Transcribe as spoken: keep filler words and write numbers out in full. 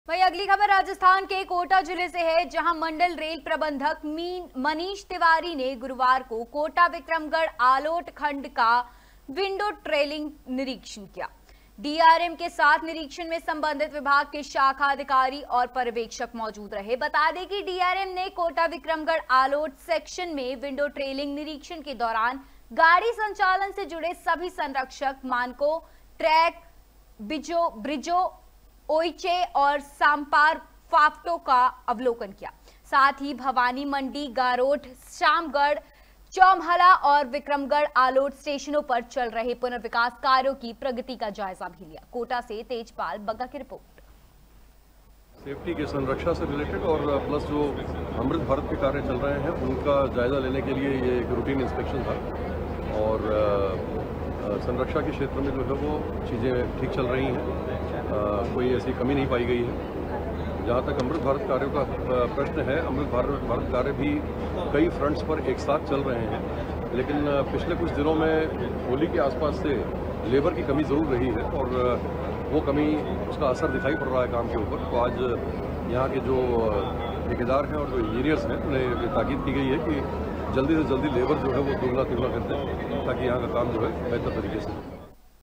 वहीं अगली खबर राजस्थान के कोटा जिले से है, जहां मंडल रेल प्रबंधक मीन मनीष तिवारी ने गुरुवार को कोटा विक्रमगढ़ आलोट खंड का विंडो ट्रेलिंग निरीक्षण किया। डीआरएम के साथ निरीक्षण में संबंधित विभाग के शाखा अधिकारी और पर्यवेक्षक मौजूद रहे। बता दें कि डीआरएम ने कोटा विक्रमगढ़ आलोट सेक्शन में विंडो ट्रेलिंग निरीक्षण के दौरान गाड़ी संचालन से जुड़े सभी संरक्षक मानकों, ट्रैक, बिजो ब्रिजो ओइचे और सांपार फाफ्टो का अवलोकन किया। साथ ही भवानी मंडी, गारोठ, शामगढ़, चौमहला और विक्रमगढ़ आलोट स्टेशनों पर चल रहे पुनर्विकास कार्यों की प्रगति का जायजा भी लिया। कोटा से तेजपाल बग्गा की रिपोर्ट। सेफ्टी के संरक्षा से रिलेटेड और प्लस जो अमृत भारत के कार्य चल रहे हैं उनका जायजा लेने के लिए ये एक रूटीन इंस्पेक्शन था और संरक्षा के क्षेत्र में जो है वो चीज़ें ठीक चल रही हैं, कोई ऐसी कमी नहीं पाई गई है। जहाँ तक अमृत भारत कार्यों का प्रश्न है, अमृत भारत भारत कार्य भी कई फ्रंट्स पर एक साथ चल रहे हैं, लेकिन पिछले कुछ दिनों में होली के आसपास से लेबर की कमी ज़रूर रही है और वो कमी, उसका असर दिखाई पड़ रहा है काम के ऊपर। तो आज यहाँ के जो ठेकेदार हैं और जो इंजीनियर्स हैं उन्हें ताकीद की गई है कि जल्दी से जल्दी लेबर जो है वो दुगना तिगुना कर दें ताकि यहाँ का काम जो है बेहतर तरीके से